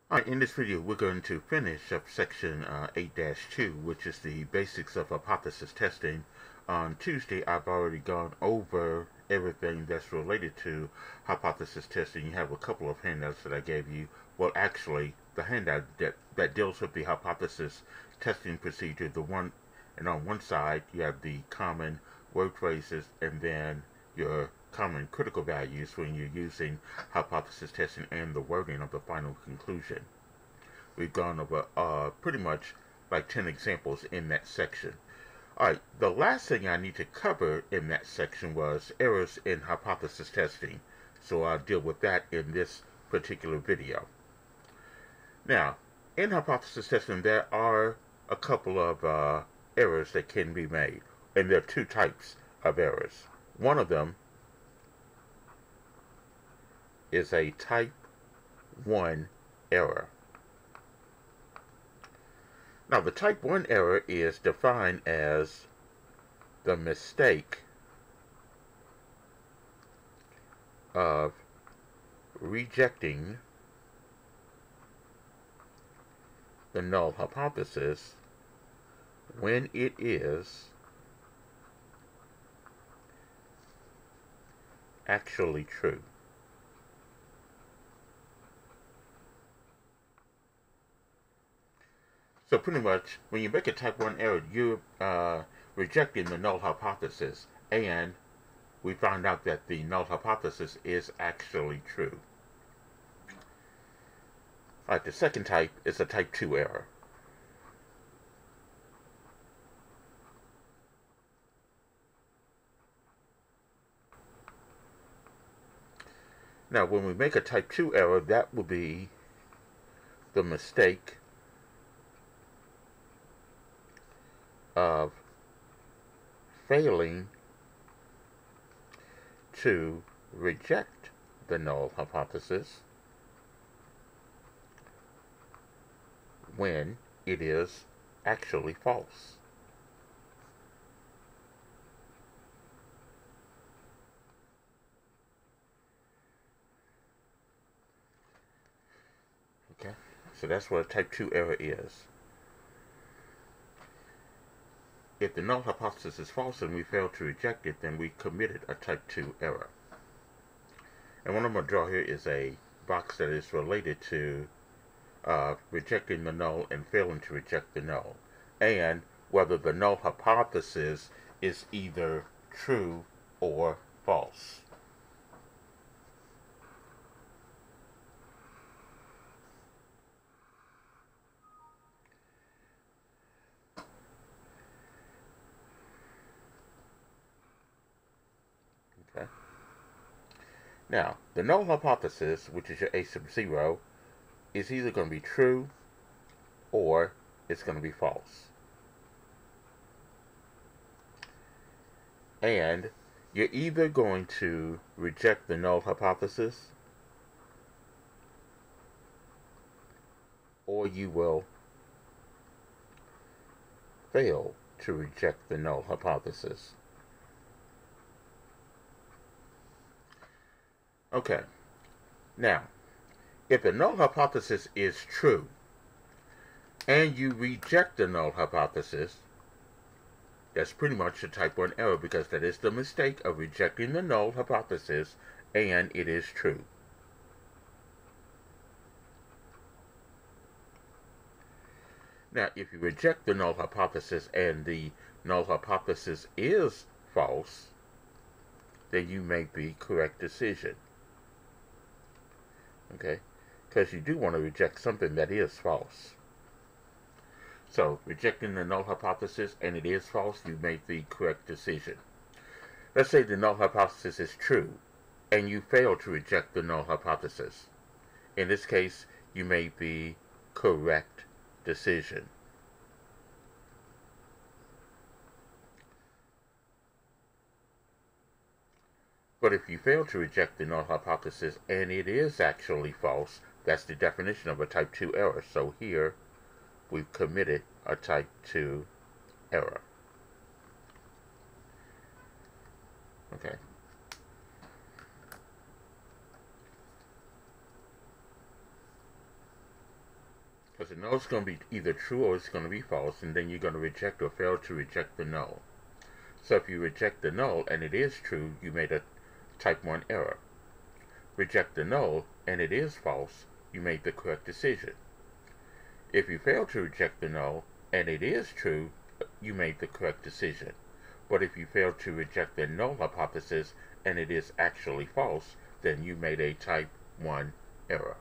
Alright, in this video we're going to finish up section 8-2, which is the basics of hypothesis testing. On Tuesday I've already gone over everything that's related to hypothesis testing. You have a couple of handouts that I gave you. Well, actually, the handout that deals with the hypothesis testing procedure, the one, and on one side you have the common word phrases and then your common critical values when you're using hypothesis testing and the wording of the final conclusion. We've gone over pretty much like 10 examples in that section. Alright, the last thing I need to cover in that section was errors in hypothesis testing. So I'll deal with that in this particular video. Now, in hypothesis testing there are a couple of errors that can be made. And there are two types of errors. One of them is a type 1 error. Now, the type 1 error is defined as the mistake of rejecting the null hypothesis when it is actually true. So pretty much, when you make a type 1 error, you're rejecting the null hypothesis, and we found out that the null hypothesis is actually true. Alright, the second type is a type 2 error. Now, when we make a type 2 error, that will be the mistake of failing to reject the null hypothesis when it is actually false. Okay, so that's what a type 2 error is. If the null hypothesis is false and we fail to reject it, then we committed a type 2 error. And what I'm going to draw here is a box that is related to rejecting the null and failing to reject the null, and whether the null hypothesis is either true or false. Okay. Now, the null hypothesis, which is your A sub 0, is either going to be true or it's going to be false. And you're either going to reject the null hypothesis or you will fail to reject the null hypothesis. Okay, now, if the null hypothesis is true and you reject the null hypothesis, that's pretty much a type 1 error, because that is the mistake of rejecting the null hypothesis and it is true. Now, if you reject the null hypothesis and the null hypothesis is false, then you make the correct decision. Okay? Because you do want to reject something that is false. So, rejecting the null hypothesis and it is false, you make the correct decision. Let's say the null hypothesis is true and you fail to reject the null hypothesis. In this case, you made the correct decision. But if you fail to reject the null hypothesis and it is actually false, that's the definition of a type 2 error. So here, we've committed a type 2 error. Okay. Because the null is going to be either true or it's going to be false, and then you're going to reject or fail to reject the null. So if you reject the null and it is true, you made a type 1 error. Reject the null and it is false, you made the correct decision. If you fail to reject the null and it is true, you made the correct decision. But if you fail to reject the null hypothesis and it is actually false, then you made a type 1 error.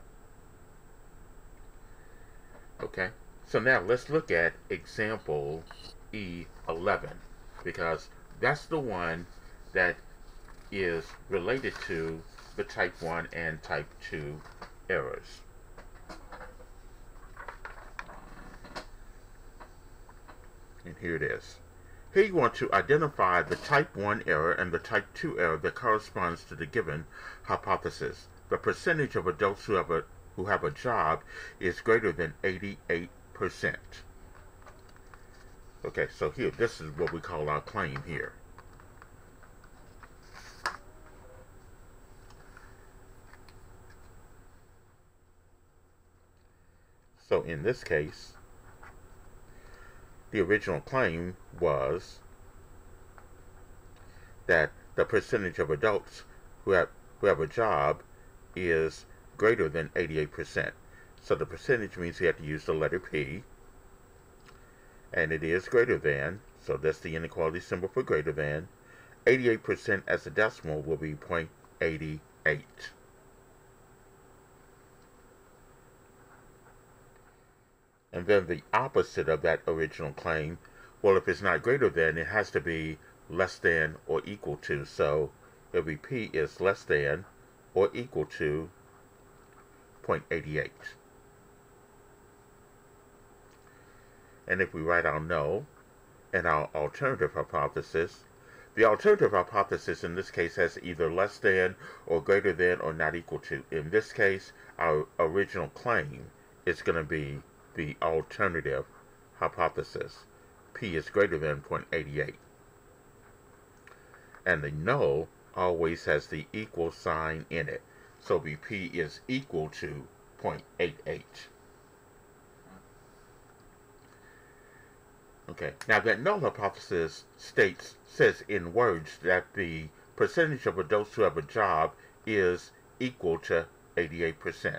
Okay, so now let's look at example E11, because that's the one that is related to the type 1 and type 2 errors. And here it is. Here you want to identify the type 1 error and the type 2 error that corresponds to the given hypothesis. The percentage of adults who have a job is greater than 88%. Okay, so here, this is what we call our claim here. So in this case, the original claim was that the percentage of adults who have a job is greater than 88%. So the percentage means you have to use the letter P, and it is greater than, so that's the inequality symbol for greater than. 88% as a decimal will be 0.88. And then the opposite of that original claim, well, if it's not greater than, it has to be less than or equal to. So it'll be P is less than or equal to 0.88. And if we write our null and our alternative hypothesis, the alternative hypothesis in this case has either less than or greater than or not equal to. In this case, our original claim is going to be the alternative hypothesis. P is greater than 0.88. And the null always has the equal sign in it. So P is equal to 0.88. Okay, now that null hypothesis says in words that the percentage of adults who have a job is equal to 88%.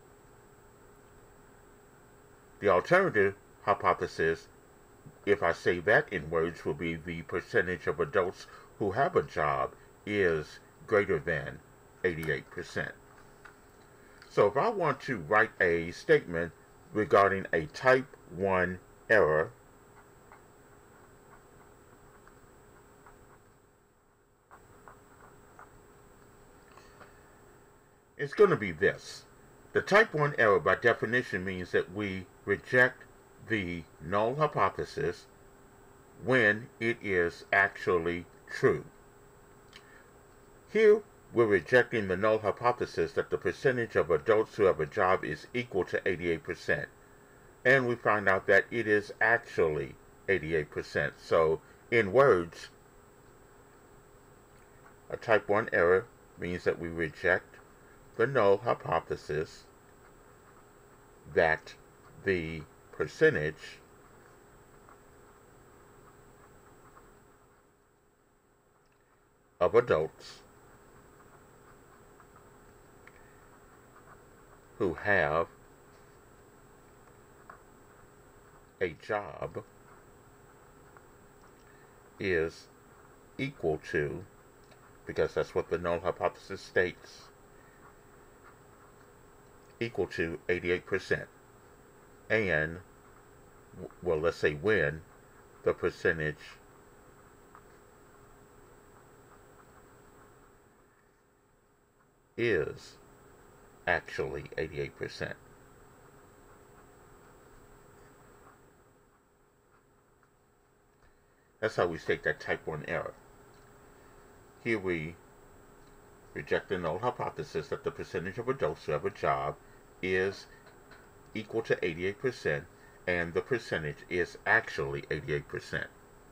The alternative hypothesis, if I say that in words, will be the percentage of adults who have a job is greater than 88%. So if I want to write a statement regarding a type 1 error, it's going to be this. The type 1 error by definition means that we reject the null hypothesis when it is actually true. Here we're rejecting the null hypothesis that the percentage of adults who have a job is equal to 88%. And we find out that it is actually 88%. So in words, a type 1 error means that we reject the null hypothesis that the percentage of adults who have a job is equal to, because that's what the null hypothesis states, equal to 88%. And, well, let's say when the percentage is actually 88%. That's how we state that type 1 error. Here we reject the null hypothesis that the percentage of adults who have a job is equal to 88%, and the percentage is actually 88%.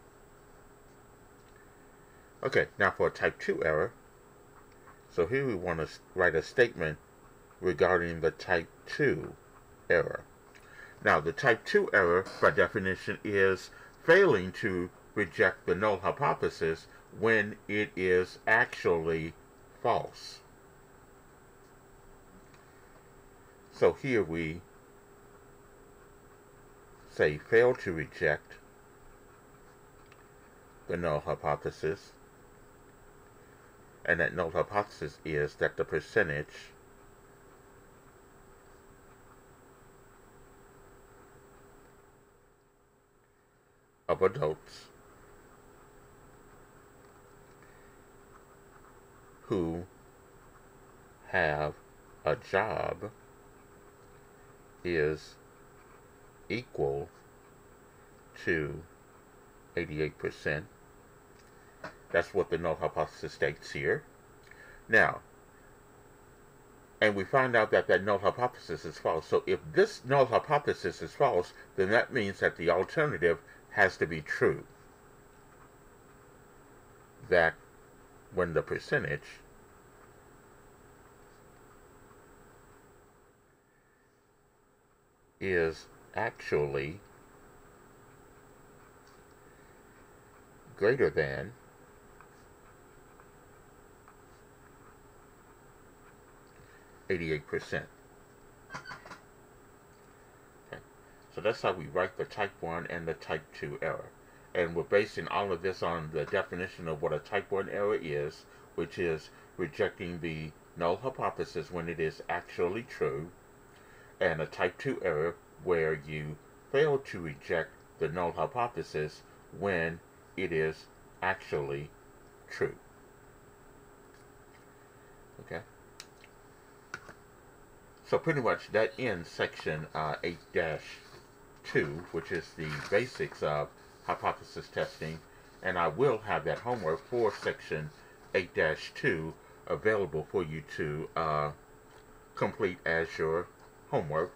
Okay, now for a type 2 error. So here we want to write a statement regarding the type 2 error. Now, the type 2 error, by definition, is failing to reject the null hypothesis when it is actually false. So here we say fail to reject the null hypothesis, and that null hypothesis is that the percentage of adults who have a job is equal to 88%. That's what the null hypothesis states here. Now, and we find out that that null hypothesis is false. So if this null hypothesis is false, then that means that the alternative has to be true. That when the percentage is actually greater than 88%. Okay. So that's how we write the type 1 and the type 2 error. And we're basing all of this on the definition of what a type 1 error is, which is rejecting the null hypothesis when it is actually true, and a type 2 error where you fail to reject the null hypothesis when it is actually true. Okay? So pretty much that ends section 8-2, which is the basics of hypothesis testing, and I will have that homework for section 8-2 available for you to complete as your homework.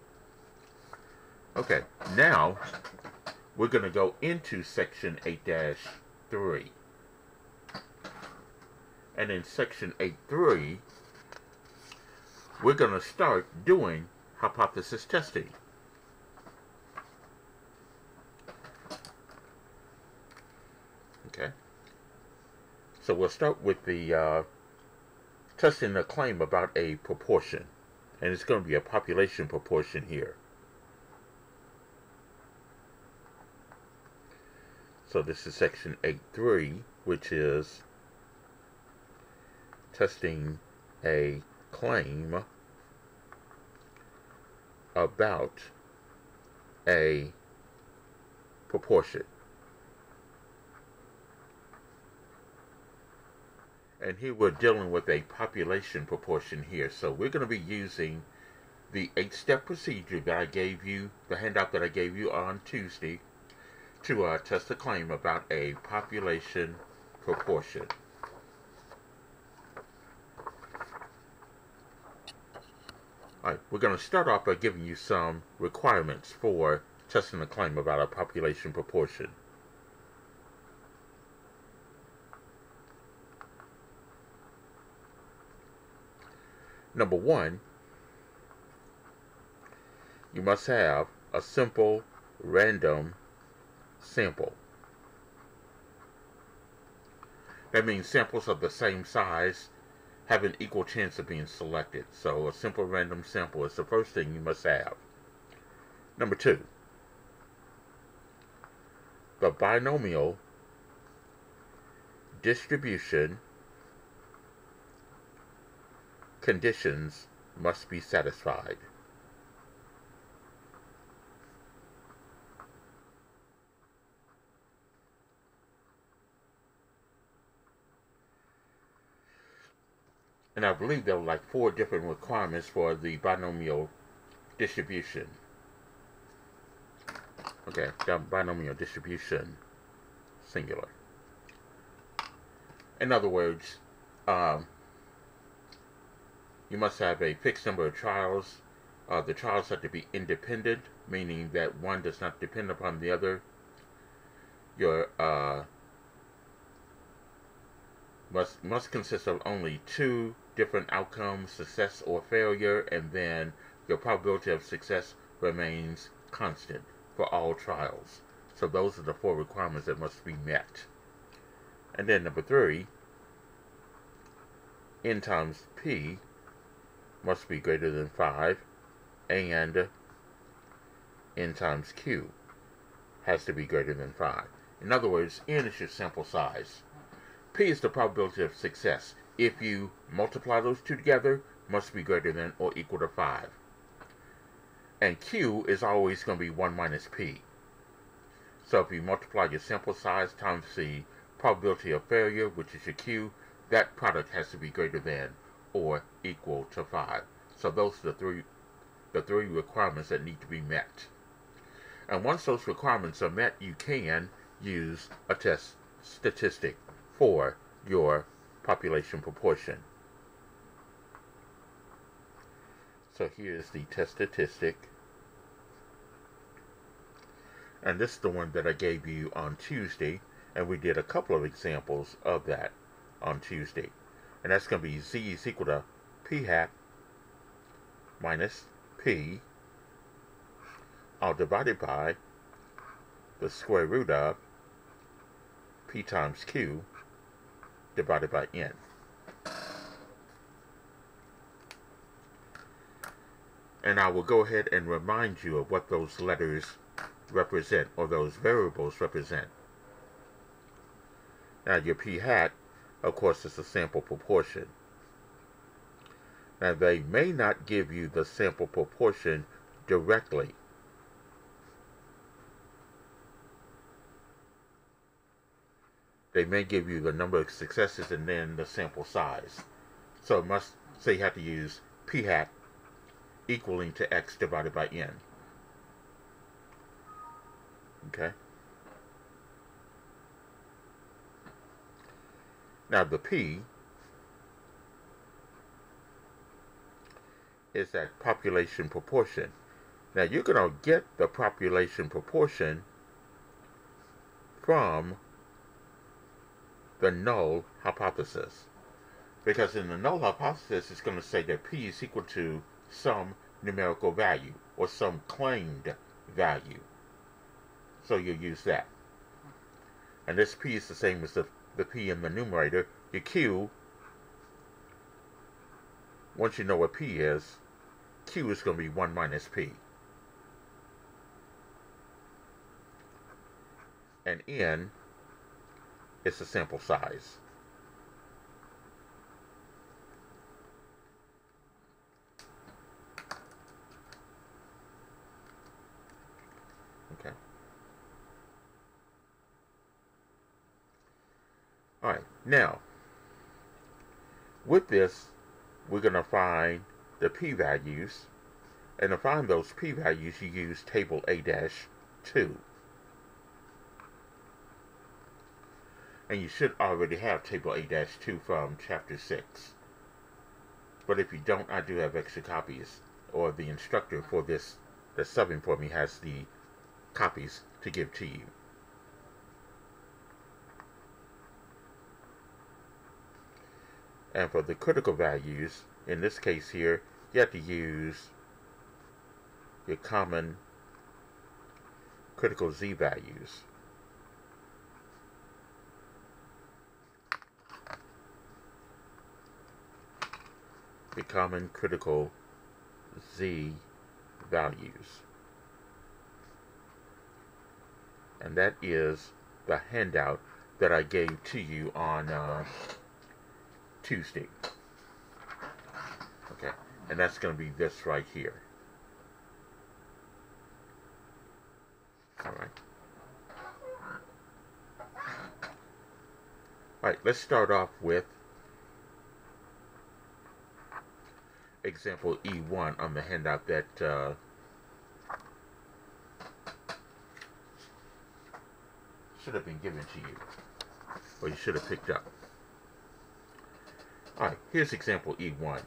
Okay, now we're going to go into section 8-3. And in section 8.3, we're going to start doing hypothesis testing. Okay. So we'll start with the testing a claim about a proportion. And it's going to be a population proportion here. So this is section 8.3, which is testing a claim about a proportion. And here we're dealing with a population proportion here. So we're going to be using the 8-step procedure that I gave you, the handout that I gave you on Tuesday, to test a claim about a population proportion. Alright, we're going to start off by giving you some requirements for testing a claim about a population proportion. Number one, you must have a simple random sample. That means samples of the same size have an equal chance of being selected. So a simple random sample is the first thing you must have. Number two, the binomial distribution conditions must be satisfied. And I believe there were like 4 different requirements for the binomial distribution. Okay, the binomial distribution, singular. In other words, you must have a fixed number of trials. The trials have to be independent, meaning that one does not depend upon the other. Your must consist of only 2 different outcomes, success or failure, and then your probability of success remains constant for all trials. So those are the 4 requirements that must be met. And then number 3, n times p must be greater than 5, and n times q has to be greater than 5. In other words, n is your sample size. P is the probability of success. If you multiply those two together, must be greater than or equal to 5. And Q is always going to be 1 minus P. So if you multiply your sample size times the probability of failure, which is your Q, that product has to be greater than or equal to 5. So those are the three requirements that need to be met. And once those requirements are met, you can use a test statistic for your population proportion. So here's the test statistic. And this is the one that I gave you on Tuesday. And we did a couple of examples of that on Tuesday. And that's going to be z is equal to p hat minus p all divided by the square root of p times q divided by n. And I will go ahead and remind you of what those letters represent, or those variables represent. Now your p hat, of course, is the sample proportion. Now they may not give you the sample proportion directly. They may give you the number of successes and then the sample size. So it must say you have to use p hat equaling to x divided by n. Okay? Now the p is that population proportion. Now you're going to get the population proportion from the null hypothesis. Because in the null hypothesis, it's going to say that p is equal to some numerical value or some claimed value. So you'll use that. And this p is the same as the p in the numerator. Your q, once you know what p is, q is going to be 1 minus p. And n is the sample size. Okay. Alright, now, with this, we're going to find the p-values, and to find those p-values, you use table A-2. And you should already have table A-2 from chapter 6. But if you don't, I do have extra copies, or the instructor for this that's subbing for me has the copies to give to you. And for the critical values, in this case here, you have to use your common critical z values. The common critical z values. And that is the handout that I gave to you on Tuesday. Okay, and that's going to be this right here. Alright. Alright, let's start off with example E1 on the handout that should have been given to you, or you should have picked up. Alright, here's example E1.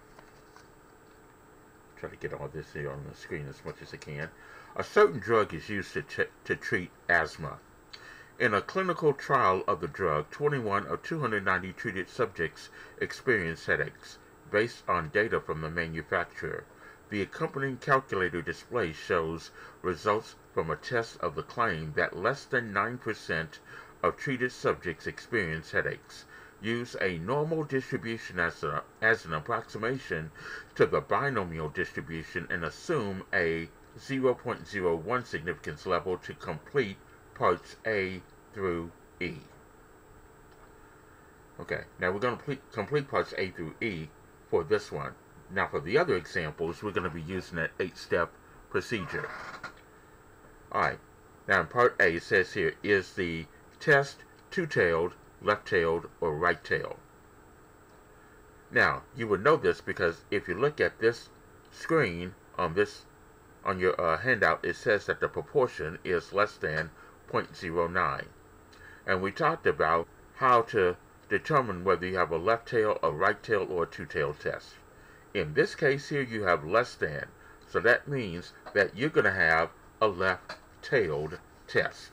Try to get all this here on the screen as much as I can. A certain drug is used to treat asthma. In a clinical trial of the drug, 21 of 290 treated subjects experienced headaches. Based on data from the manufacturer, The accompanying calculator display shows results from a test of the claim that less than 9% of treated subjects experience headaches. Use a normal distribution as an approximation to the binomial distribution and assume a 0.01 significance level to complete parts A through E. Okay, now we're going to complete parts A through E for this one. Now for the other examples, we're going to be using an 8-step procedure. Alright, now in part A it says here, is the test two-tailed, left-tailed, or right-tailed? Now, you would know this because if you look at this screen on your handout, it says that the proportion is less than 0.09. And we talked about how to determine whether you have a left tail, a right tail, or a two-tailed test. In this case here, you have less than. So that means that you're going to have a left-tailed test.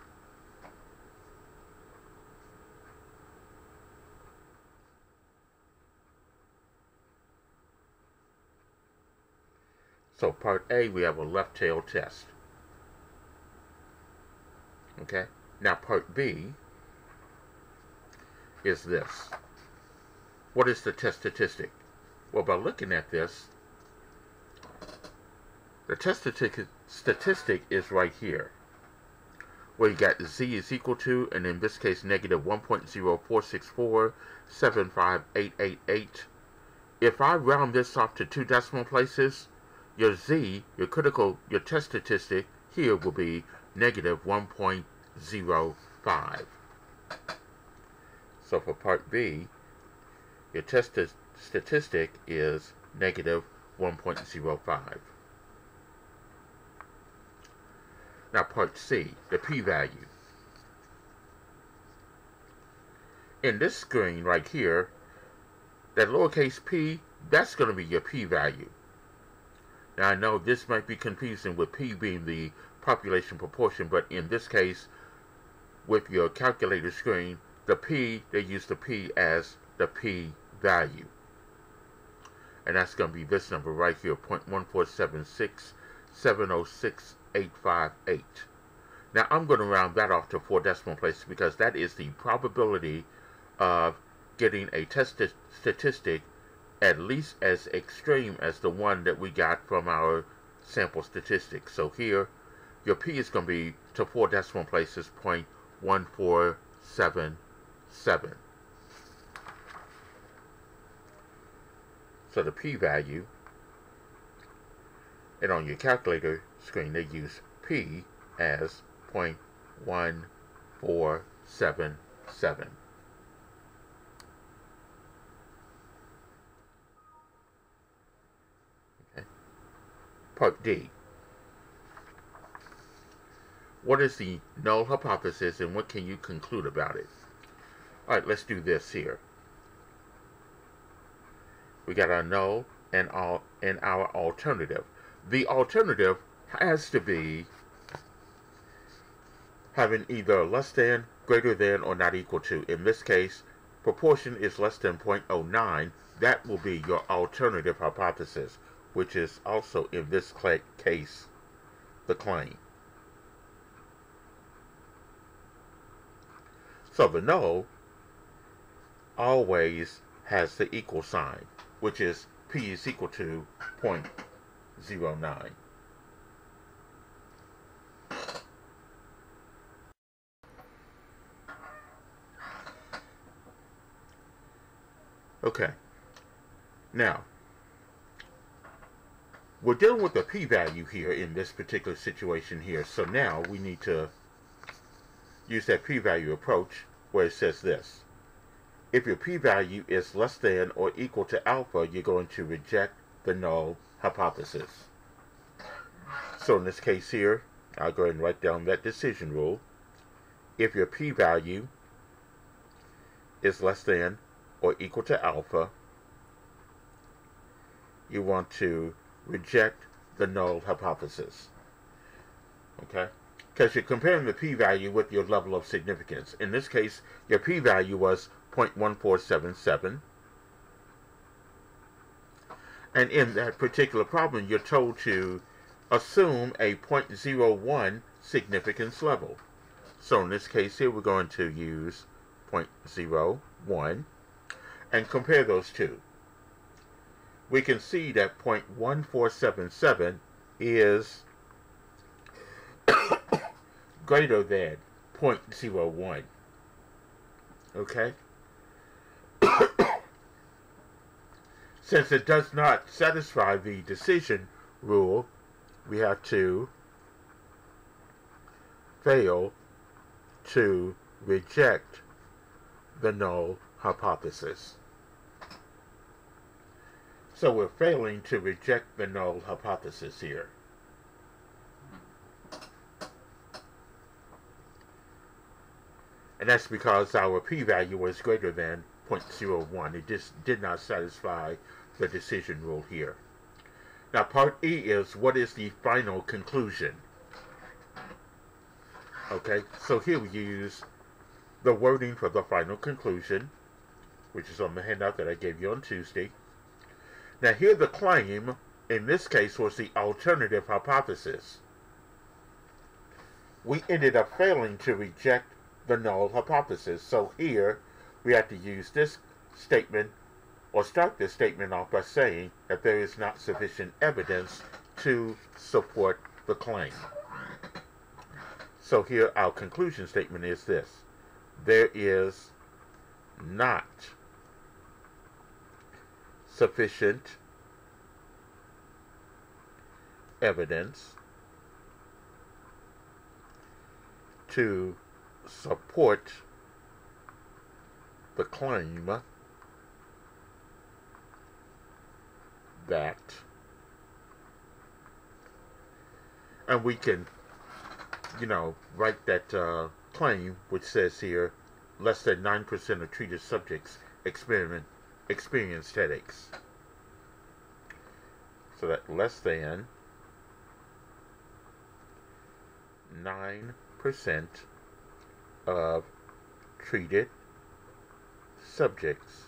So part A, we have a left-tailed test. Okay? Now part B is this. What is the test statistic? Well, by looking at this, the test statistic is right here, where you got Z is equal to, and in this case, negative 1.046475888. If I round this off to 2 decimal places, your Z, your test statistic here will be negative 1.05. So for part B, your test statistic is negative 1.05. Now part C, the p-value. In this screen right here, that lowercase p, that's going to be your p-value. Now I know this might be confusing with p being the population proportion, but in this case, with your calculator screen, the p, they use the p as the p-value. And that's going to be this number right here, 0.1476706.858. Now I'm going to round that off to 4 decimal places because that is the probability of getting a test statistic at least as extreme as the one that we got from our sample statistics. So here, your p is going to be to 4 decimal places, 0.1477. So the p-value, and on your calculator screen they use p as 0.1477. Okay. Part D. What is the null hypothesis and what can you conclude about it? Alright, let's do this here. We got our null and our alternative. The alternative has to be having either less than, greater than, or not equal to. In this case, proportion is less than 0.09. That will be your alternative hypothesis, which is also in this case the claim. So the null always has the equal sign, which is p is equal to 0.09. Okay, now we're dealing with the p-value here in this particular situation here, so now we need to use that p-value approach where it says this. If your p-value is less than or equal to alpha, you're going to reject the null hypothesis. So in this case here, I'll go ahead and write down that decision rule. If your p-value is less than or equal to alpha, you want to reject the null hypothesis. Okay? Because you're comparing the p-value with your level of significance. In this case, your p-value was 0.1477. And in that particular problem, you're told to assume a 0.01 significance level. So in this case here, we're going to use 0.01 and compare those two. We can see that 0.1477 is greater than 0.01. Okay? Since it does not satisfy the decision rule, we have to fail to reject the null hypothesis. So we're failing to reject the null hypothesis here. And that's because our p-value was greater than 0.01. It just did not satisfy the decision rule here. Now part E is, what is the final conclusion? Okay, so here we use the wording for the final conclusion, which is on the handout that I gave you on Tuesday. Now here the claim, in this case, was the alternative hypothesis. We ended up failing to reject the null hypothesis. So here we have to use this statement, or start this statement off by saying that there is not sufficient evidence to support the claim. So here our conclusion statement is this: there is not sufficient evidence to support the claim that, and we can, write that claim, which says here, less than 9% of treated subjects experienced headaches. So that less than 9% of treated subjects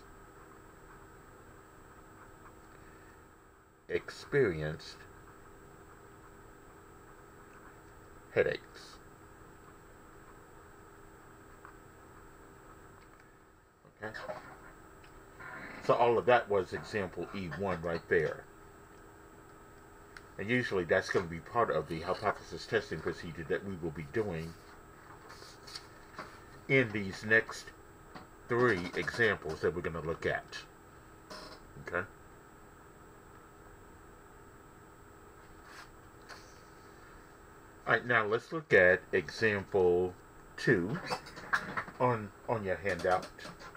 experienced headaches. Okay. So all of that was example E1 right there. And usually that's going to be part of the hypothesis testing procedure that we will be doing in these next 3 examples that we're going to look at. Okay? Alright, now let's look at example 2 on your handout.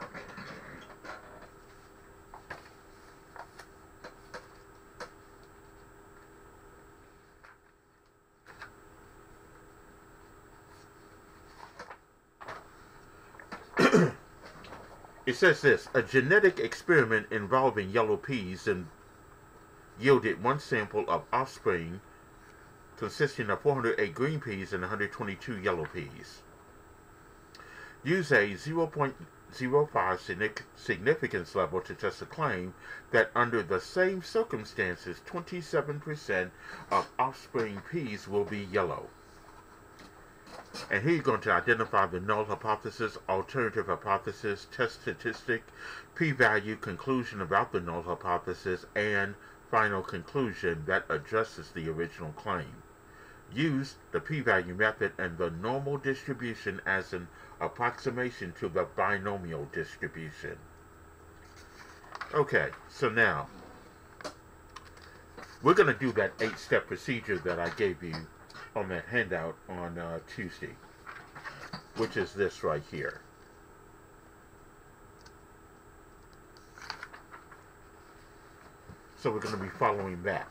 It says this: a genetic experiment involving yellow peas and yielded one sample of offspring consisting of 408 green peas and 122 yellow peas. Use a 0.05 significance level to test a claim that under the same circumstances, 27% of offspring peas will be yellow. And here you're going to identify the null hypothesis, alternative hypothesis, test statistic, p-value, conclusion about the null hypothesis, and final conclusion that addresses the original claim. Use the p-value method and the normal distribution as an approximation to the binomial distribution. Okay, so now we're going to do that 8-step procedure that I gave you on that handout on Tuesday, which is this right here. So we're going to be following that.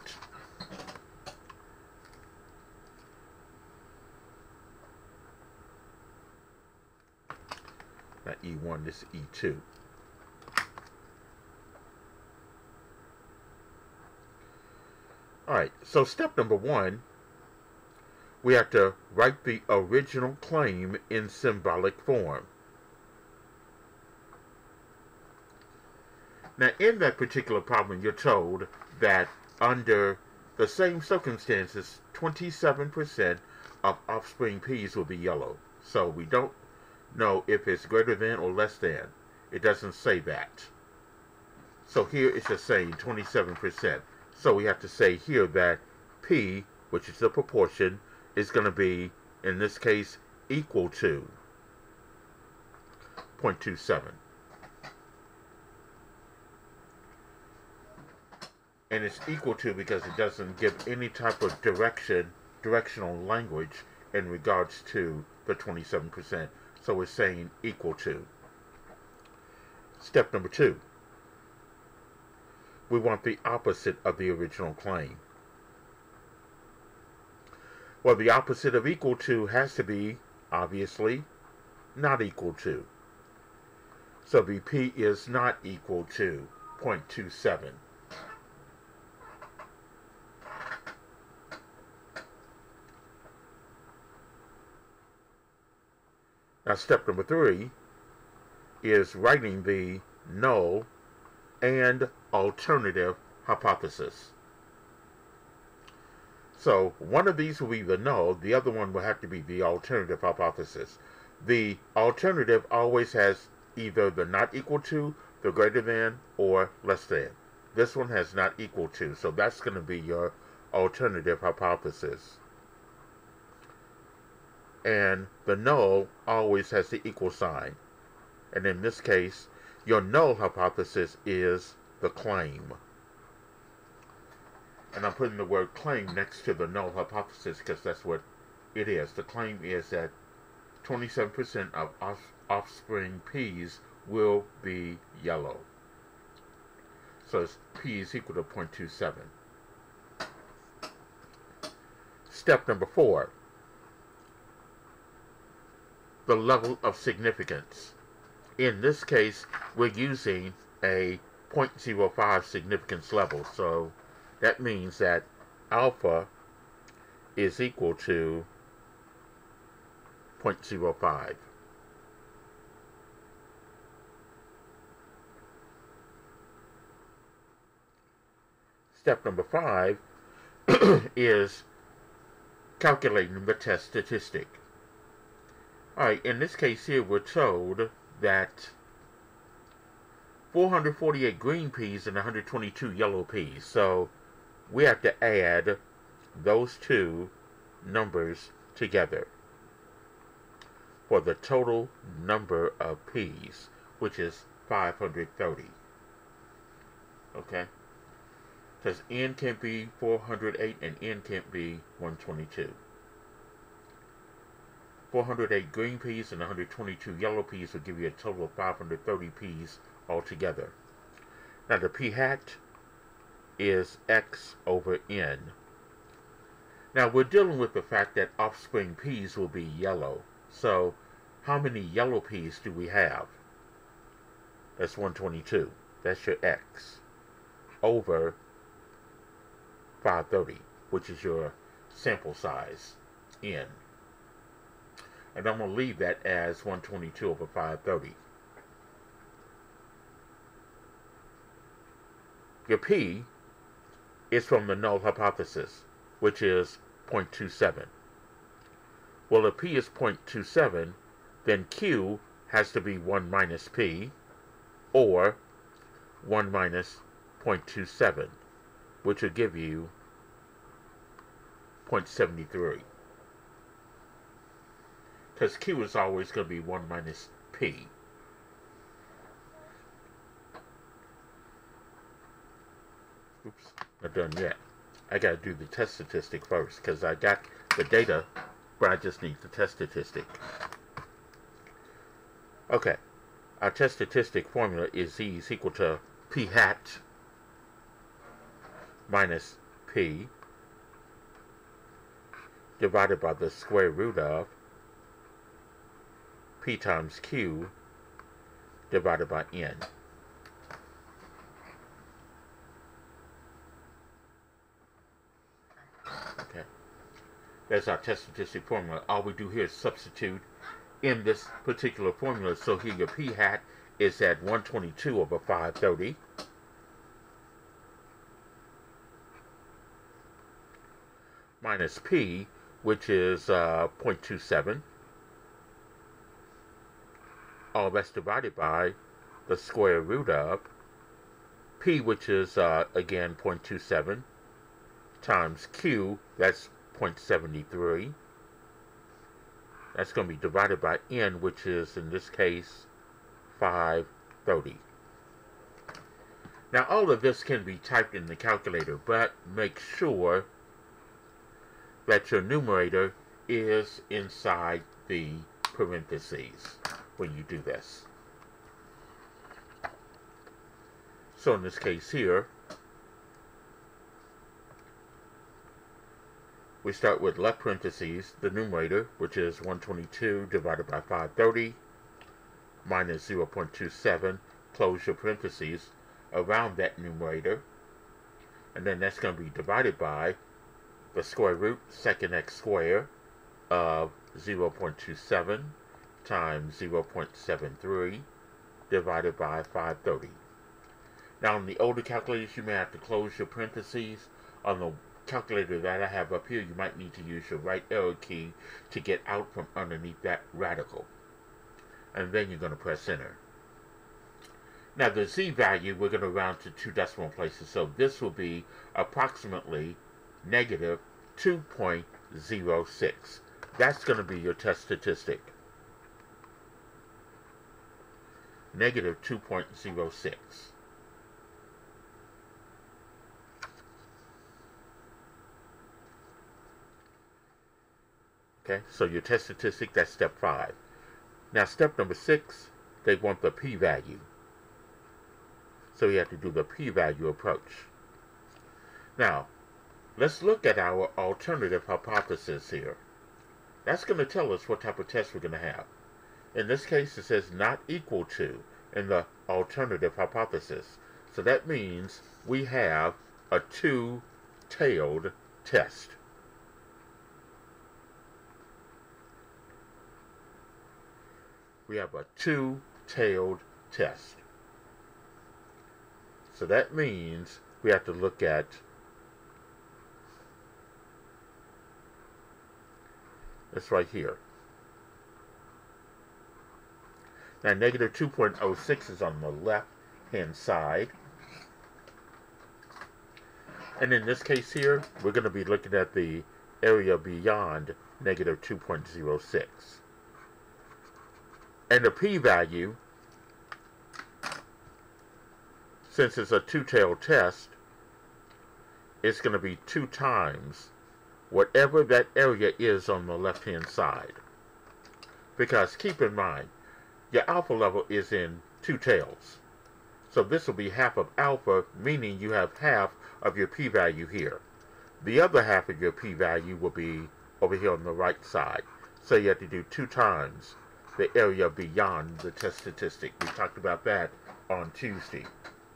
Not E1, this is E2. Alright, so step number 1, we have to write the original claim in symbolic form. Now, in that particular problem, you're told that under the same circumstances, 27% of offspring peas will be yellow. So we don't know if it's greater than or less than. It doesn't say that. So here it's just saying 27%. So we have to say here that P, which is the proportion, is going to be, in this case, equal to 0.27. And it's equal to because it doesn't give any type of directional language in regards to the 27%. So we're saying equal to. Step number 2. We want the opposite of the original claim. Well, the opposite of equal to has to be, obviously, not equal to. So the P is not equal to 0.27. Now, step number 3 is writing the null and alternative hypothesis. So one of these will be the null, the other one will have to be the alternative hypothesis. The alternative always has either the not equal to, the greater than, or less than. This one has not equal to, so that's going to be your alternative hypothesis. And the null always has the equal sign. And in this case, your null hypothesis is the claim. And I'm putting the word claim next to the null hypothesis because that's what it is. The claim is that 27% of offspring peas will be yellow. So P is equal to 0.27. Step number 4. The level of significance. In this case, we're using a 0.05 significance level. So that means that alpha is equal to 0.05. Step number 5 is calculating the test statistic. Alright, in this case here, we're told that 448 green peas and 122 yellow peas. So we have to add those two numbers together for the total number of peas, which is 530. Okay? Because N can't be 408 and N can't be 122. 408 green peas and 122 yellow peas will give you a total of 530 peas altogether. Now the p hat is x over n. Now we're dealing with the fact that offspring peas will be yellow. So how many yellow peas do we have? That's 122. That's your x over 530, which is your sample size, n. And I'm going to leave that as 122 over 530. Your P is from the null hypothesis, which is 0.27. Well, if P is 0.27, then Q has to be 1 minus P, or 1 minus 0.27, which will give you 0.73. Because Q is always going to be 1 minus P. Oops, not done yet. I got to do the test statistic first, because I got the data, but I just need the test statistic. Okay, our test statistic formula is Z is equal to P hat minus P divided by the square root of P times Q divided by N. Okay, that's our test statistic formula. All we do here is substitute in this particular formula. So here your P hat is at 122 over 530. minus p, which is 0.27. All that's divided by the square root of p, which is, again, 0.27, times q, that's 0.73. That's going to be divided by n, which is, in this case, 530. Now, all of this can be typed in the calculator, but make sure that your numerator is inside the parentheses when you do this. So in this case here, we start with left parentheses, the numerator, which is 122 divided by 530, minus 0.27, close your parentheses around that numerator, and then that's going to be divided by the square root second x squared of 0.27 times 0.73 divided by 530. Now, in the older calculators, you may have to close your parentheses. On the calculator that I have up here, you might need to use your right arrow key to get out from underneath that radical. And then you're going to press enter. Now, the z value, we're going to round to 2 decimal places. So this will be approximately negative 2.06. That's going to be your test statistic. Negative 2.06. Okay, so your test statistic, that's step 5. Now, step number 6, they want the p-value. So you have to do the p-value approach. Now, let's look at our alternative hypothesis here. That's going to tell us what type of test we're going to have. In this case, it says not equal to in the alternative hypothesis. So that means we have a two-tailed test. We have a two-tailed test. So that means we have to look at this right here. Now, negative 2.06 is on the left-hand side. And in this case here, we're going to be looking at the area beyond negative 2.06. And the p-value, since it's a two-tailed test, it's going to be 2 times whatever that area is on the left-hand side. Because keep in mind, your alpha level is in 2 tails. So this will be half of alpha, meaning you have half of your p-value here. The other half of your p-value will be over here on the right side. So you have to do 2 times the area beyond the test statistic. We talked about that on Tuesday.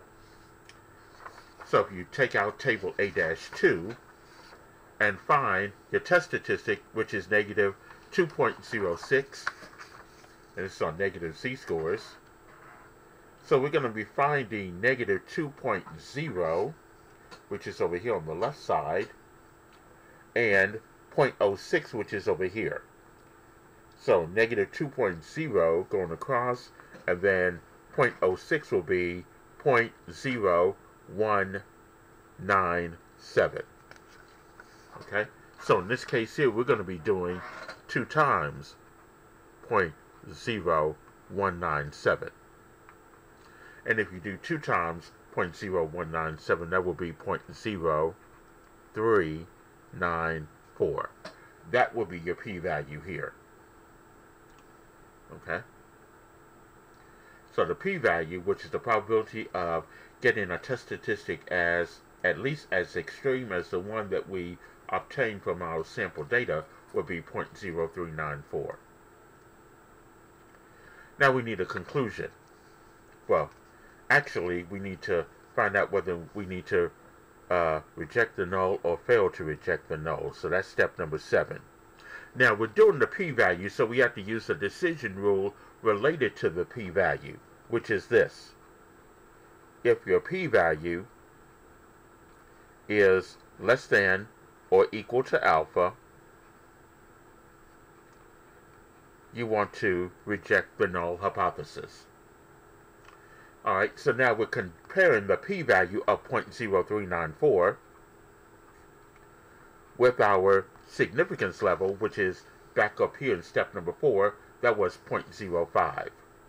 So if you take out table A-2 and find your test statistic, which is negative 2.06, and it's on negative z-scores. So we're going to be finding negative 2.0, which is over here on the left side, and 0.06, which is over here. So negative 2.0 going across, and then 0.06 will be 0.0197. Okay? So in this case here, we're going to be doing 2 times 0.0197. And if you do 2 times 0.0197, that will be 0.0394. That will be your p-value here. Okay? So the p-value, which is the probability of getting a test statistic as at least as extreme as the one that we obtained from our sample data, would be 0.0394. Now we need a conclusion. Well, actually, we need to find out whether we need to reject the null or fail to reject the null. So that's step number 7. Now, we're doing the p-value, so we have to use a decision rule related to the p-value, which is this. If your p-value is less than or equal to alpha, you want to reject the null hypothesis. Alright, so now we're comparing the p-value of 0.0394 with our significance level, which is back up here in step number 4, that was 0.05.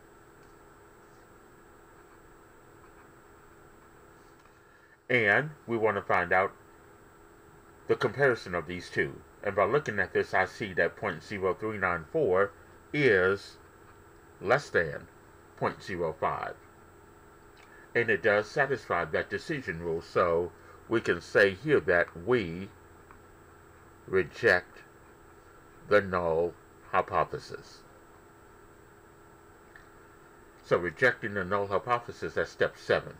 And we want to find out the comparison of these two. And by looking at this, I see that 0.0394 is less than 0.05. And it does satisfy that decision rule, so we can say here that we reject the null hypothesis. So rejecting the null hypothesis, that's step 7.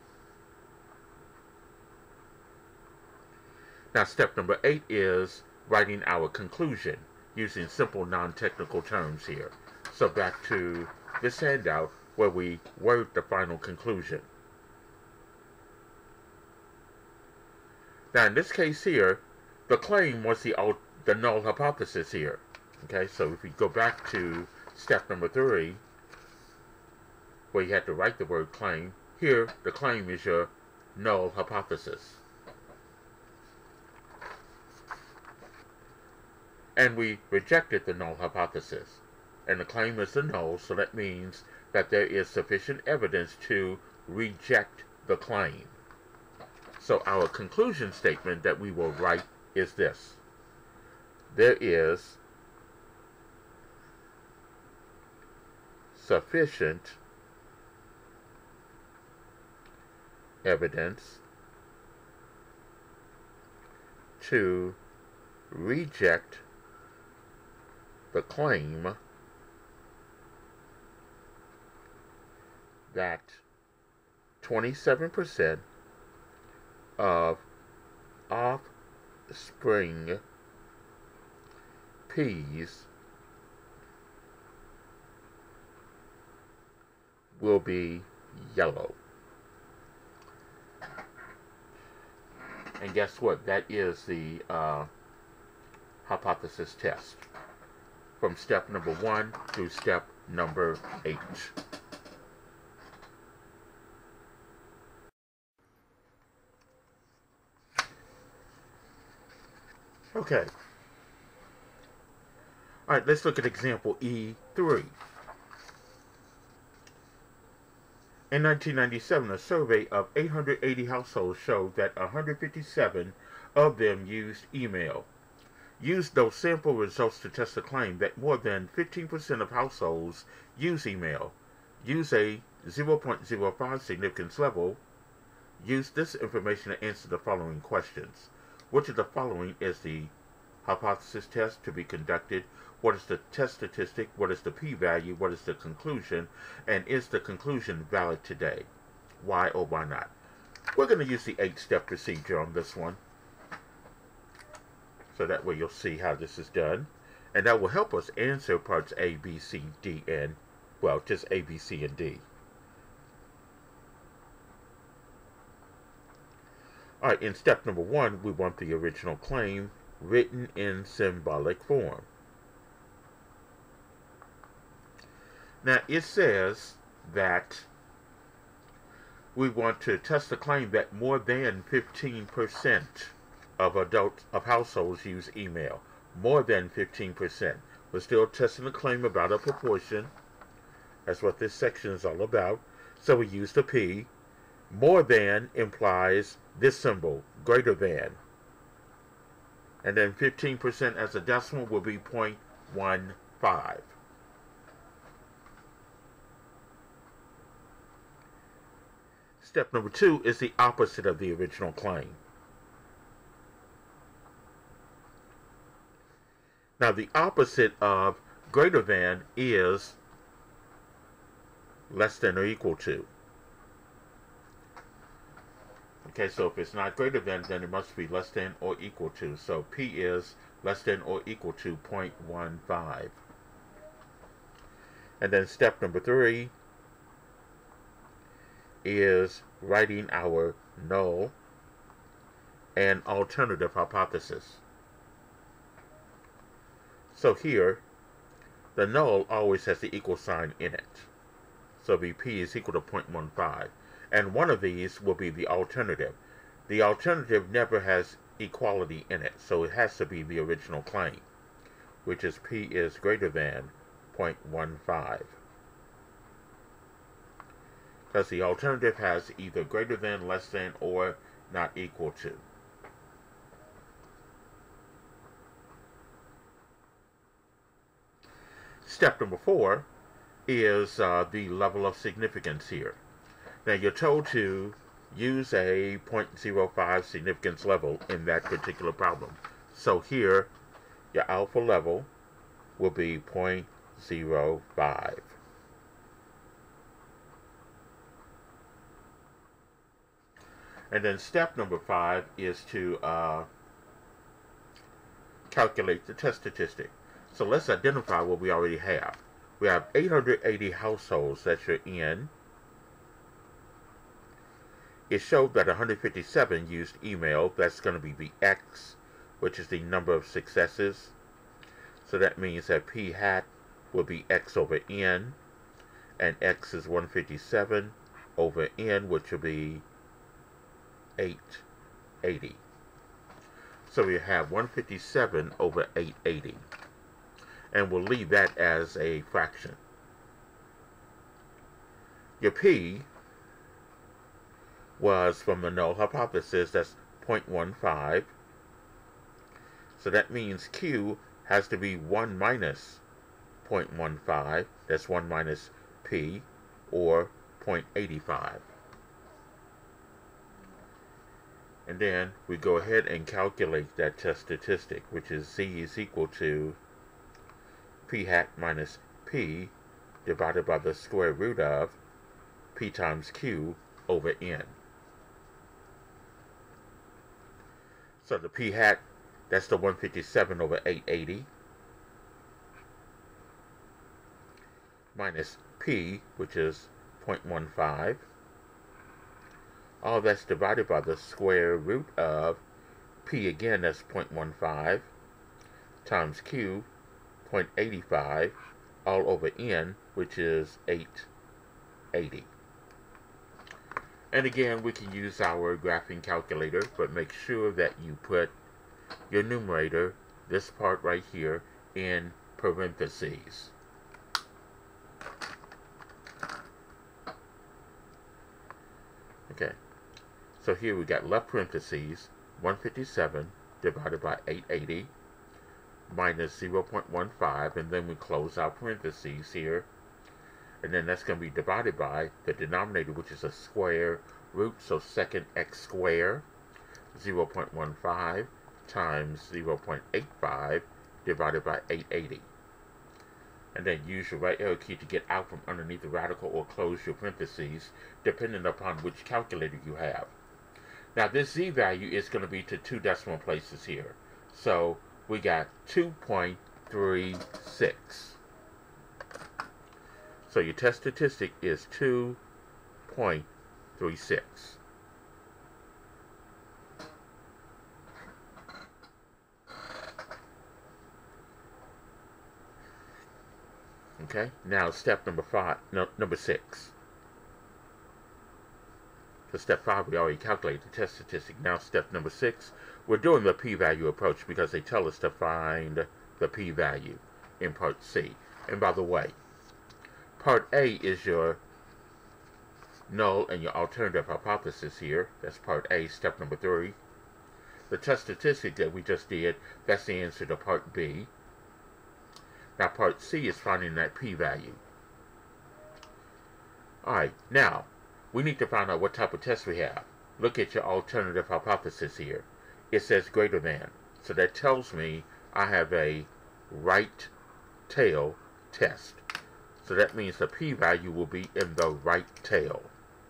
Now step number 8 is writing our conclusion using simple non-technical terms here. So back to this handout where we word the final conclusion. Now in this case here, the claim was the null hypothesis here. Okay, so if we go back to step number 3, where you had to write the word claim, here the claim is your null hypothesis. And we rejected the null hypothesis. And the claim is the null, so that means that there is sufficient evidence to reject the claim. So our conclusion statement that we will write is this. There is sufficient evidence to reject the claim that 27% of offspring peas will be yellow. And guess what? That is the hypothesis test from step number 1 through step number 8. Okay. Alright, let's look at example E3. In 1997, a survey of 880 households showed that 157 of them used email. Use those sample results to test the claim that more than 15% of households use email. Use a 0.05 significance level. Use this information to answer the following questions. Which of the following is the hypothesis test to be conducted? What is the test statistic? What is the p-value? What is the conclusion? And is the conclusion valid today? Why or why not? We're going to use the 8-step procedure on this one. So that way you'll see how this is done. And that will help us answer parts A, B, C, D, and, well, just A, B, C, and D. Alright, in step number 1, we want the original claim written in symbolic form. Now, it says that we want to test the claim that more than 15% of households use email. More than 15%. We're still testing the claim about a proportion. That's what this section is all about. So we use the P. More than implies this symbol, greater than. And then 15% as a decimal will be 0.15. Step number 2 is the opposite of the original claim. Now the opposite of greater than is less than or equal to. Okay, so if it's not greater than, then it must be less than or equal to. So P is less than or equal to 0.15. And then step number 3 is writing our null an alternative hypothesis. So here, the null always has the equal sign in it. So it'll be p is equal to 0.15. And one of these will be the alternative. The alternative never has equality in it, so it has to be the original claim, which is p is greater than 0.15. Because the alternative has either greater than, less than, or not equal to. Step number 4 is the level of significance here. Now you're told to use a 0.05 significance level in that particular problem. So here, your alpha level will be 0.05. And then step number 5 is to calculate the test statistic. So let's identify what we already have. We have 880 households that you're in. It showed that 157 used email. That's going to be the X, which is the number of successes. So that means that P hat will be X over N, and X is 157 over N, which will be 880. So we have 157 over 880. And we'll leave that as a fraction. Your P was from the null hypothesis, that's 0.15. So that means Q has to be 1 minus 0.15. That's 1 minus P, or 0.85. And then we go ahead and calculate that test statistic, which is Z is equal to P hat minus P divided by the square root of P times Q over N. So the P hat, that's the 157 over 880, minus P, which is 0.15. All that's divided by the square root of P, again, that's 0.15, times Q, 0.85, all over N, which is 880. And again, we can use our graphing calculator, but make sure that you put your numerator, this part right here, in parentheses. Okay, so here we got left parentheses, 157 divided by 880 minus 0.15, and then we close our parentheses here. And then that's going to be divided by the denominator, which is a square root, so second x squared, 0.15 times 0.85 divided by 880. And then use your right arrow key to get out from underneath the radical or close your parentheses, depending upon which calculator you have. Now this z value is going to be to 2 decimal places here. So we got 2.36. So your test statistic is 2.36. Okay, now step number 6. For step 5, we already calculated the test statistic. Now step number 6, we're doing the p-value approach because they tell us to find the p-value in part C. And by the way, part A is your null and your alternative hypothesis here. That's part A, step number 3. The test statistic that we just did, that's the answer to part B. Now part C is finding that p-value. Alright, now, we need to find out what type of test we have. Look at your alternative hypothesis here. It says greater than. So that tells me I have a right tail test. So that means the p-value will be in the right tail.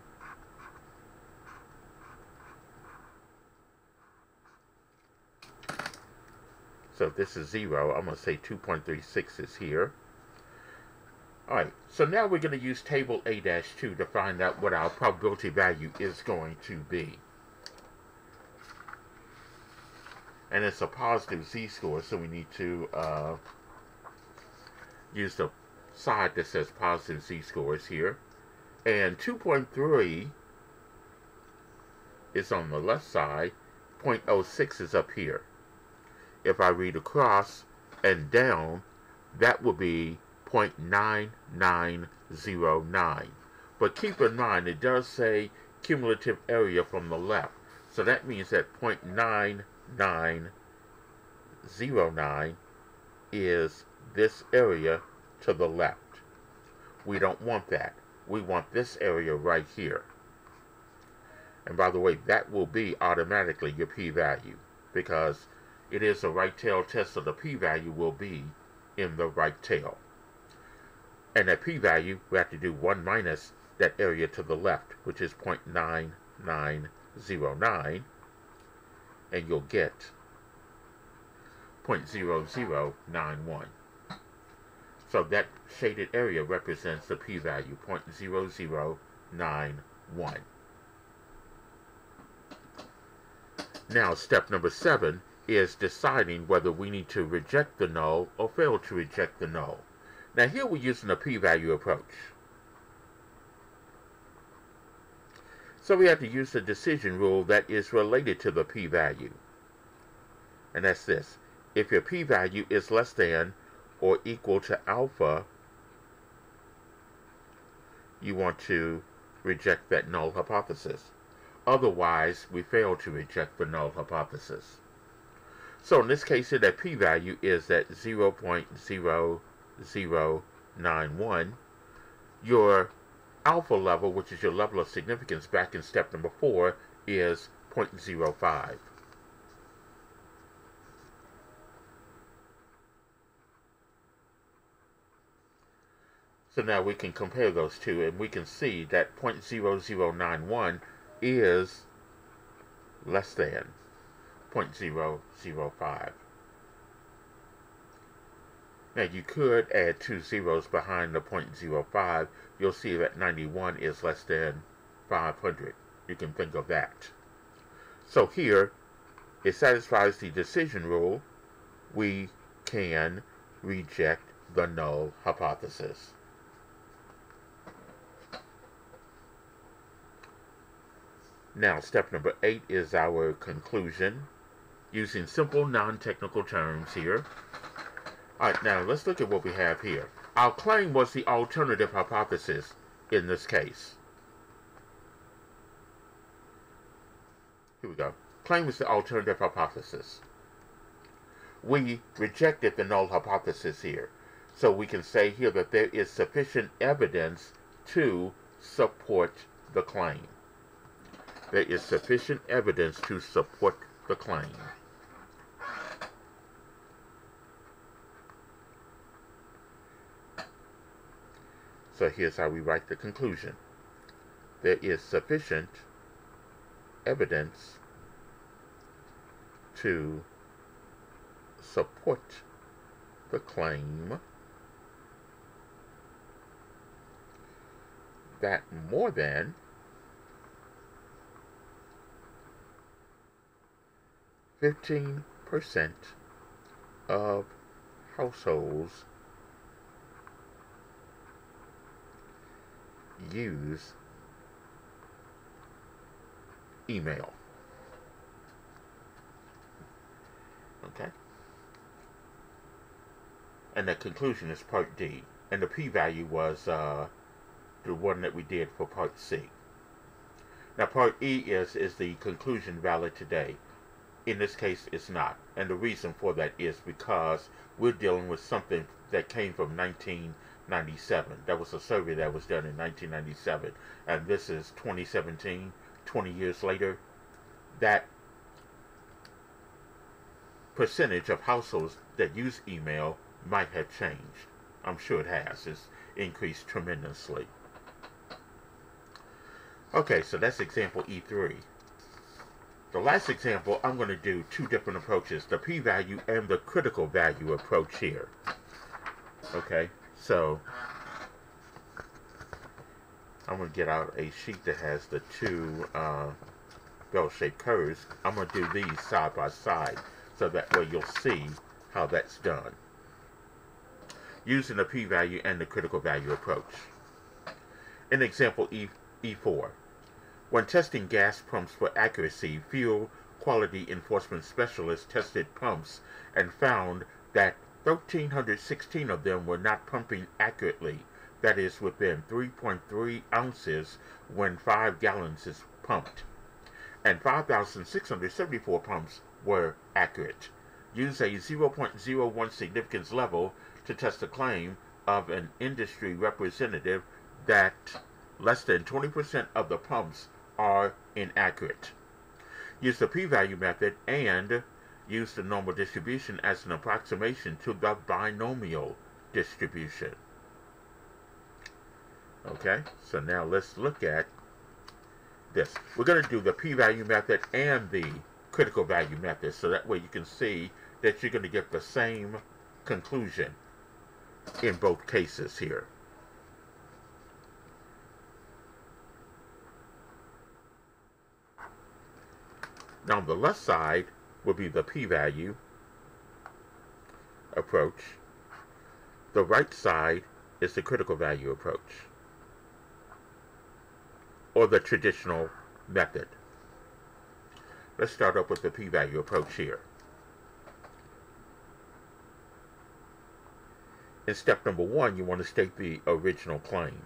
So if this is 0, I'm going to say 2.36 is here. Alright, so now we're going to use table A-2 to find out what our probability value is going to be. and it's a positive z-score, so we need to use the side that says positive z-scores here. And 2.3 is on the left side, 0.06 is up here. If I read across and down, that will be 0.9909. But keep in mind, it does say cumulative area from the left. So that means that 0.9909 is this area to the left. We don't want that. We want this area right here. And by the way, that will be automatically your p-value, because it is a right tail test, so the p-value will be in the right tail. And that p-value, we have to do 1 minus that area to the left, which is 0.9909, and you'll get 0.0091. So that shaded area represents the p-value, 0.0091. Now, step number 7 is deciding whether we need to reject the null or fail to reject the null. Now, here we're using a p-value approach. So we have to use the decision rule that is related to the p-value. And that's this. If your p-value is less than or equal to alpha, you want to reject that null hypothesis. Otherwise, we fail to reject the null hypothesis. So in this case, that p-value is at 0.0091. Your alpha level, which is your level of significance back in step number 4, is 0.05. So now we can compare those two, and we can see that 0.0091 is less than 0.005. Now you could add 2 zeros behind the 0.05. You'll see that 91 is less than 500. You can think of that. So here, it satisfies the decision rule. We can reject the null hypothesis. Now, step number 8 is our conclusion, using simple non-technical terms here. Alright, now let's look at what we have here. Our claim was the alternative hypothesis in this case. Here we go. Claim is the alternative hypothesis. We rejected the null hypothesis here. So we can say here that there is sufficient evidence to support the claim. There is sufficient evidence to support the claim. So here's how we write the conclusion. There is sufficient evidence to support the claim that more than 15% of households use email. Okay? And the conclusion is part D. And the p-value was the one that we did for part C. Now part E is the conclusion valid today? In this case, it's not. And the reason for that is because we're dealing with something that came from 1997. That was a survey that was done in 1997. And this is 2017, 20 years later. That percentage of households that use email might have changed. I'm sure it has. It's increased tremendously. Okay, so that's example E3. The last example, I'm going to do 2 different approaches, the p-value and the critical value approach here. Okay, so I'm going to get out a sheet that has the 2 bell-shaped curves. I'm going to do these side by side so that way you'll see how that's done using the p-value and the critical value approach. In example E4, when testing gas pumps for accuracy, fuel quality enforcement specialists tested pumps and found that 1,316 of them were not pumping accurately, that is, within 3.3 ounces when 5 gallons is pumped, and 5,674 pumps were accurate. Use a 0.01 significance level to test a claim of an industry representative that less than 20% of the pumps are inaccurate. Use the p-value method and use the normal distribution as an approximation to the binomial distribution. Okay, so now let's look at this. We're going to do the p-value method and the critical value method, so that way you can see that you're going to get the same conclusion in both cases here. Now on the left side will be the p-value approach. The right side is the critical value approach, or the traditional method. Let's start up with the p-value approach here. In step number 1, you want to state the original claim.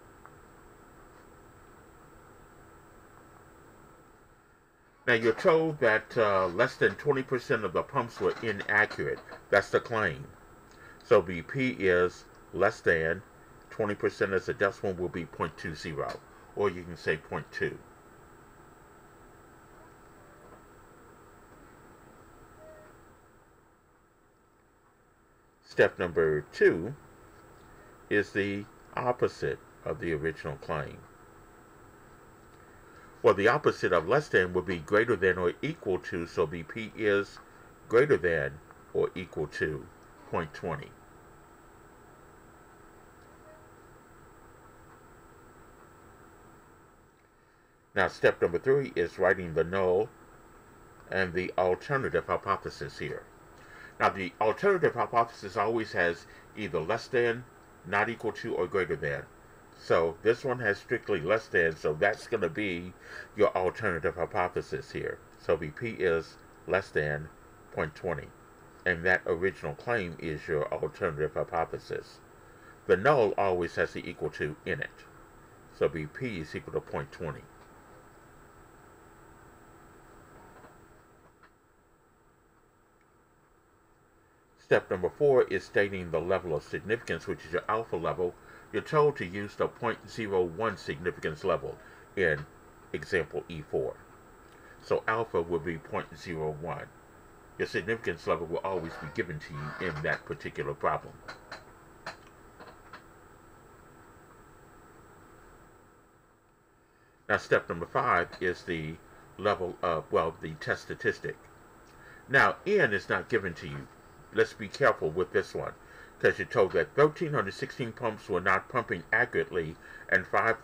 Now you're told that less than 20% of the pumps were inaccurate. That's the claim. So P is less than 20% as a decimal will be 0.20, or you can say 0.2. Step number 2 is the opposite of the original claim. Well, the opposite of less than would be greater than or equal to, so P is greater than or equal to 0.20. Now, step number 3 is writing the null and the alternative hypothesis here. Now, the alternative hypothesis always has either less than, not equal to, or greater than. So this one has strictly less than, so that's going to be your alternative hypothesis here. So P is less than 0.20, and that original claim is your alternative hypothesis. The null always has the equal to in it. So P is equal to 0.20. Step number 4 is stating the level of significance, which is your alpha level. You're told to use the 0.01 significance level in example E4. So alpha will be 0.01. Your significance level will always be given to you in that particular problem. Now step number 5 is the level of, well, the test statistic. Now N is not given to you. Let's be careful with this one, because you're told that 1,316 pumps were not pumping accurately and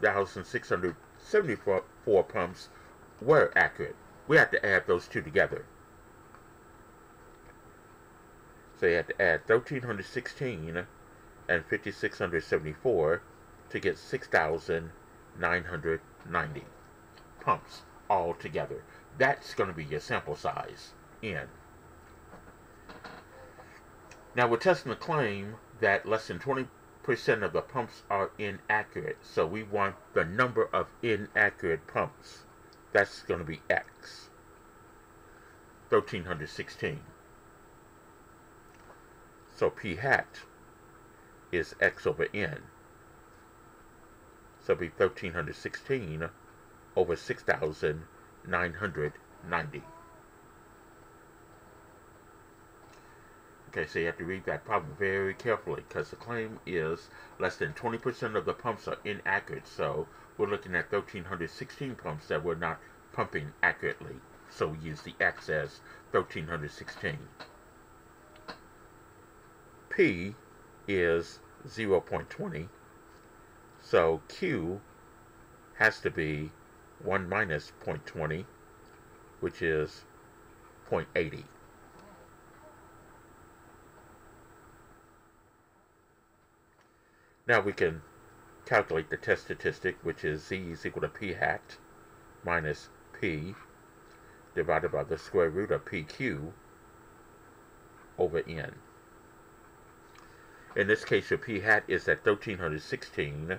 5,674 pumps were accurate. We have to add those two together. So you have to add 1,316 and 5,674 to get 6,990 pumps all together. That's going to be your sample size, N. Now we're testing the claim that less than 20% of the pumps are inaccurate. So we want the number of inaccurate pumps. That's going to be X. 1,316. So P hat is X over N. So it'll be 1,316 over 6,990. Okay, so you have to read that problem very carefully, because the claim is less than 20% of the pumps are inaccurate. So we're looking at 1,316 pumps that were not pumping accurately. So we use the X as 1,316. P is 0.20. So Q has to be 1 minus 0.20, which is 0.80. Now we can calculate the test statistic, which is z is equal to p hat minus p divided by the square root of pq over n. In this case, your p hat is at 1316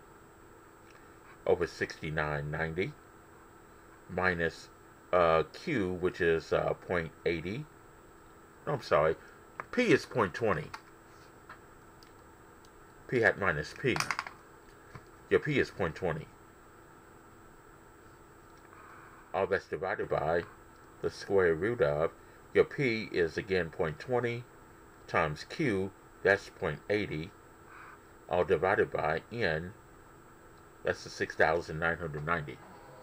over 6990 minus q, which is 0.80. No, I'm sorry. P is 0.20. P hat minus p. Your p is 0.20. All that's divided by the square root of, your p is again 0.20 times q, that's 0.80, all divided by n, that's the 6,990.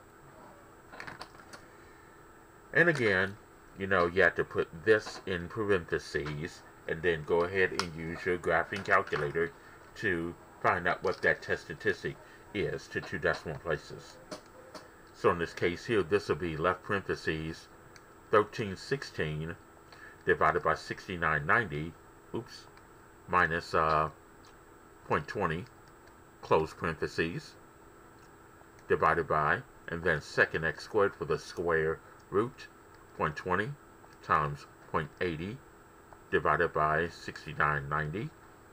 And again, you have to put this in parentheses and then go ahead and use your graphing calculator to find out what that test statistic is to 2 decimal places. So in this case here, this will be left parentheses 1316 divided by 6990, minus 0.20, close parentheses, divided by, and then second x squared for the square root, 0.20 times 0.80 divided by 6990.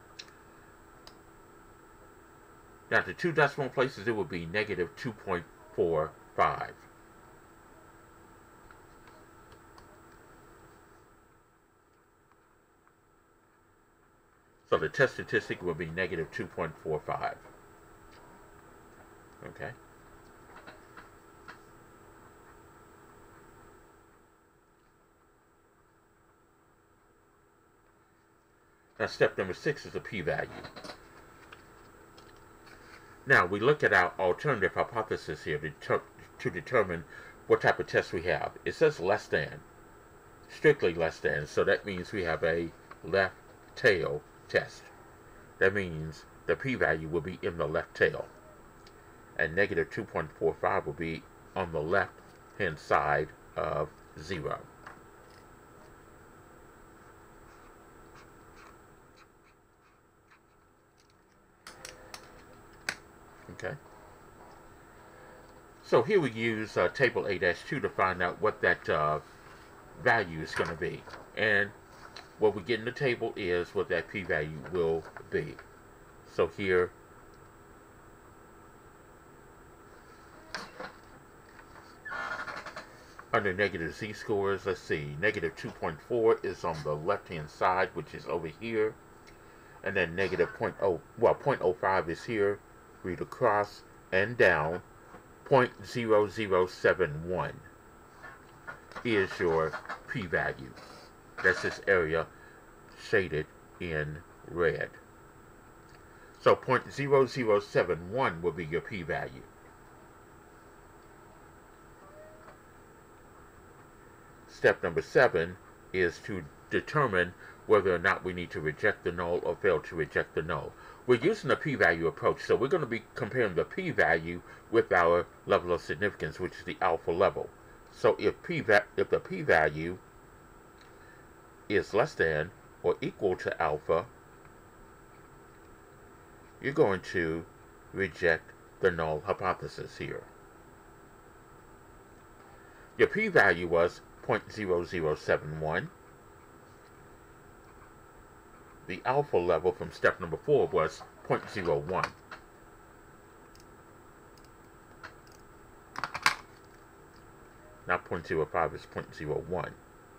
Now to 2 decimal places, it would be negative 2.45. So the test statistic will be negative 2.45. Okay. Now step number 6 is the p-value. Now we look at our alternative hypothesis here to determine what type of test we have. It says less than, strictly less than, so that means we have a left tail test. That means the p-value will be in the left tail, and negative 2.45 will be on the left hand side of 0. Okay. So here we use table A-2 to find out what that value is going to be. And what we get in the table is what that p-value will be. So here, under negative z-scores, let's see, negative 2.4 is on the left-hand side, which is over here. And then negative 0.05 is here. Read across and down. 0.0071 is your p-value. That's this area shaded in red. So 0.0071 will be your p-value. Step number 7 is to determine whether or not we need to reject the null or fail to reject the null. We're using a p-value approach, so we're going to be comparing the p-value with our level of significance, which is the alpha level. So if the p-value is less than or equal to alpha, you're going to reject the null hypothesis here. Your p-value was 0.0071. The alpha level from step number 4 was 0.01. Not 0.05, it's 0.01.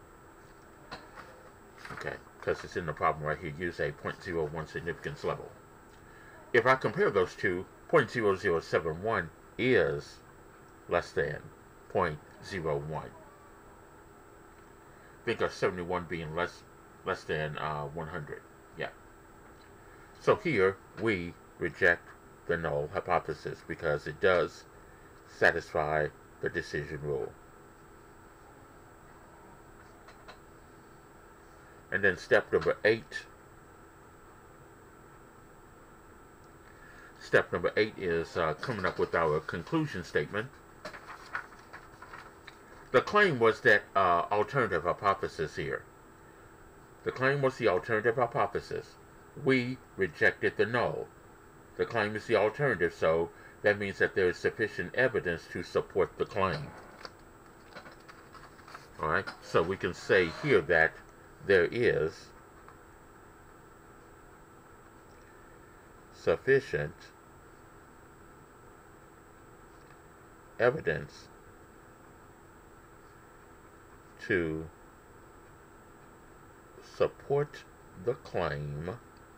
Okay, because it's in the problem right here, use a 0.01 significance level. If I compare those two, 0.0071 is less than 0.01. Think of 71 being less than 100. Yeah. So here we reject the null hypothesis because it does satisfy the decision rule. And then step number 8. Step number 8 is coming up with our conclusion statement. The claim was that alternative hypothesis here. The claim was the alternative hypothesis. We rejected the null. The claim is the alternative, so that means that there is sufficient evidence to support the claim. Alright, so we can say here that there is sufficient evidence to support the claim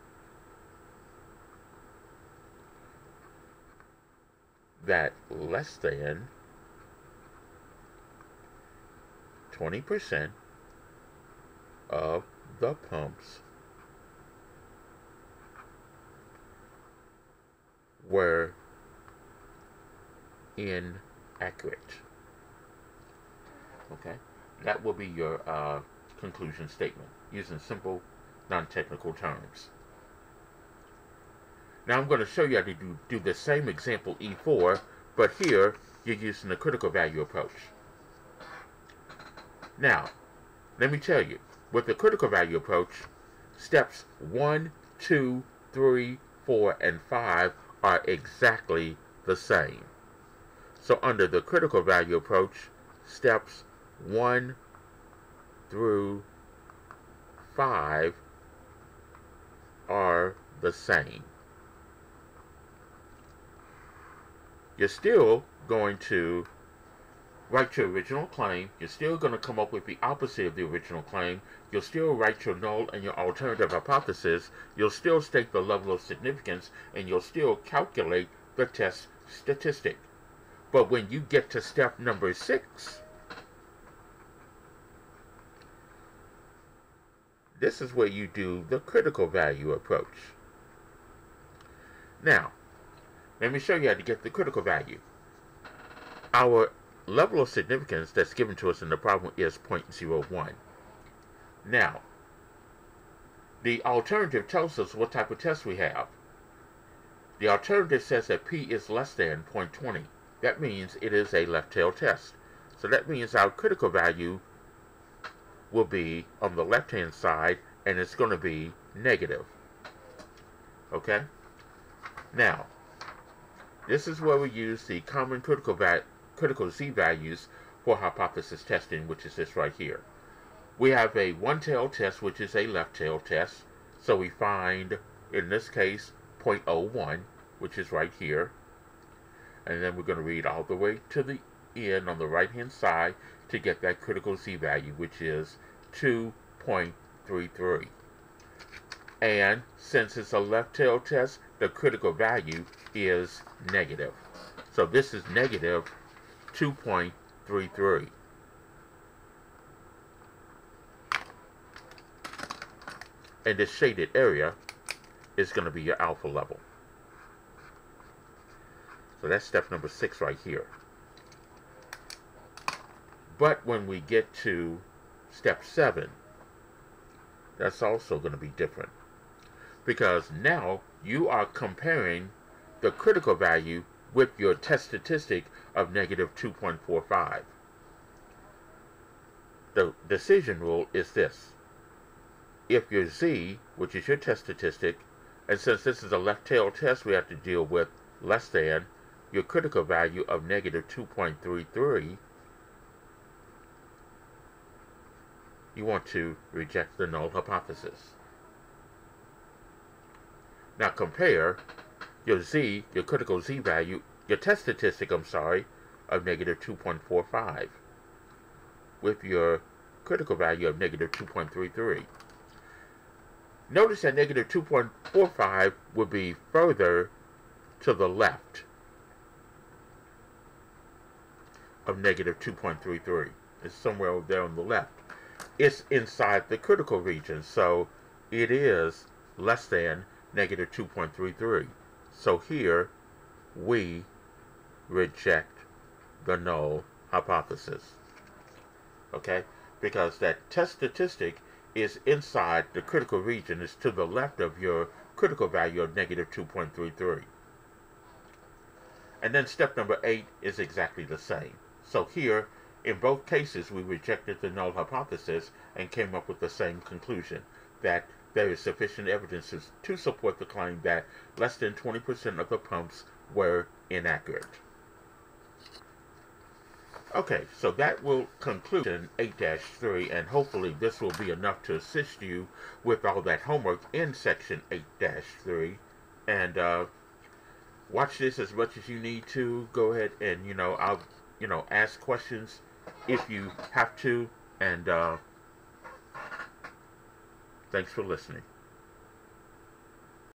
that less than 20% of the pumps were inaccurate. Okay, that will be your conclusion statement using simple, non-technical terms. Now I'm going to show you how to do the same example E4, but here you're using the critical value approach. Now, let me tell you, with the critical value approach, steps 1, 2, 3, 4, and 5 are exactly the same. So under the critical value approach, steps 1 through 5 are the same. You're still going to write your original claim. You're still going to come up with the opposite of the original claim. You'll still write your null and your alternative hypothesis. You'll still state the level of significance, and you'll still calculate the test statistic. But when you get to step number 6, this is where you do the critical value approach. Now, let me show you how to get the critical value. Our level of significance that's given to us in the problem is 0.01. Now, the alternative tells us what type of test we have. The alternative says that P is less than 0.20. That means it is a left tail test. So that means our critical value will be on the left-hand side, and it's going to be negative. Okay? Now, this is where we use the common critical z-values for hypothesis testing, which is this right here. We have a one-tail test, which is a left-tail test. So we find, in this case, 0.01, which is right here. And then we're going to read all the way to the end on the right-hand side to get that critical z-value, which is 2.33. And since it's a left-tail test, the critical value is negative. So this is negative 2.33. And this shaded area is going to be your alpha level. So that's step number 6 right here. But when we get to step 7, that's also going to be different. Because now you are comparing the critical value with your test statistic of negative 2.45. The decision rule is this. If your z, which is your test statistic, and since this is a left tail test, we have to deal with less than your critical value of negative 2.33, you want to reject the null hypothesis. Now compare your z, your critical z value, your test statistic, of negative 2.45 with your critical value of negative 2.33. Notice that negative 2.45 would be further to the left of negative 2.33. It's somewhere over there on the left. It's inside the critical region, so it is less than negative 2.33. So here we reject the null hypothesis. Okay? Because that test statistic is inside the critical region, is to the left of your critical value of negative 2.33. And then step number 8 is exactly the same. So here, in both cases, we rejected the null hypothesis and came up with the same conclusion, that there is sufficient evidence to support the claim that less than 20% of the pumps were inaccurate. Okay, so that will conclude in 8-3, and hopefully this will be enough to assist you with all that homework in section 8-3. And watch this as much as you need to. Go ahead and, I'll, ask questions if you have to. And thanks for listening.